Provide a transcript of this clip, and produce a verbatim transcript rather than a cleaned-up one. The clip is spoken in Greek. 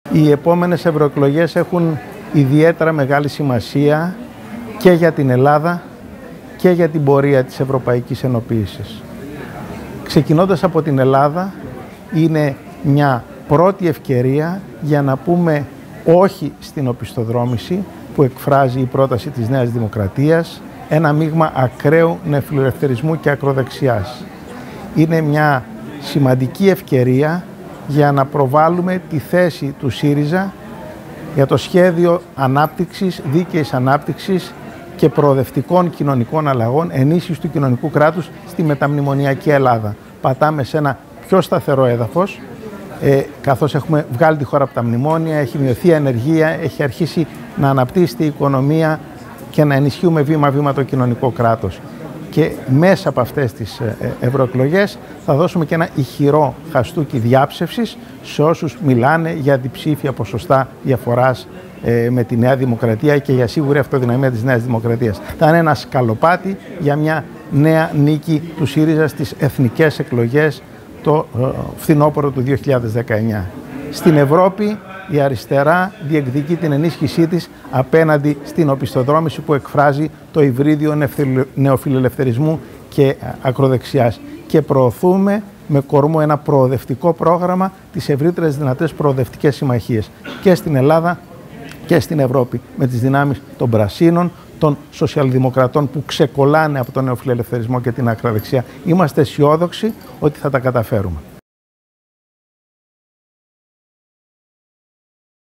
Οι επόμενες ευρωεκλογές έχουν ιδιαίτερα μεγάλη σημασία και για την Ελλάδα και για την πορεία της ευρωπαϊκής ενοποίησης. Ξεκινώντας από την Ελλάδα, είναι μια πρώτη ευκαιρία για να πούμε όχι στην οπισθοδρόμηση που εκφράζει η πρόταση της Νέας Δημοκρατίας, ένα μείγμα ακραίου νεοφιλελευθερισμού και ακροδεξιάς. Είναι μια σημαντική ευκαιρία για να προβάλλουμε τη θέση του ΣΥΡΙΖΑ για το σχέδιο ανάπτυξης, δίκαιης ανάπτυξης και προοδευτικών κοινωνικών αλλαγών, ενίσχυση του κοινωνικού κράτους στη μεταμνημονιακή Ελλάδα. Πατάμε σε ένα πιο σταθερό έδαφος, ε, καθώς έχουμε βγάλει τη χώρα από τα μνημόνια, έχει μειωθεί η ανεργία, έχει αρχίσει να αναπτύσσεται η οικονομία και να ενισχύουμε βήμα-βήμα το κοινωνικό κράτος. Και μέσα από αυτές τις ευρωεκλογές θα δώσουμε και ένα ηχηρό χαστούκι διάψευσης σε όσους μιλάνε για διψήφια ποσοστά διαφοράς ε, με τη Νέα Δημοκρατία και για σίγουρη αυτοδυναμία της Νέας Δημοκρατίας. Θα είναι ένα σκαλοπάτι για μια νέα νίκη του ΣΥΡΙΖΑ στις εθνικές εκλογές το ε, φθινόπωρο του δύο χιλιάδες δεκαεννιά. Στην Ευρώπη η αριστερά διεκδικεί την ενίσχυσή της απέναντι στην οπισθοδρόμηση που εκφράζει το υβρίδιο νεοφιλελευθερισμού και ακροδεξιάς. Και προωθούμε με κορμό ένα προοδευτικό πρόγραμμα τις ευρύτερες δυνατές προοδευτικές συμμαχίες και στην Ελλάδα και στην Ευρώπη με τις δυνάμεις των πρασίνων, των σοσιαλδημοκρατών που ξεκολλάνε από τον νεοφιλελευθερισμό και την ακροδεξιά. Είμαστε αισιόδοξοι ότι θα τα καταφέρουμε.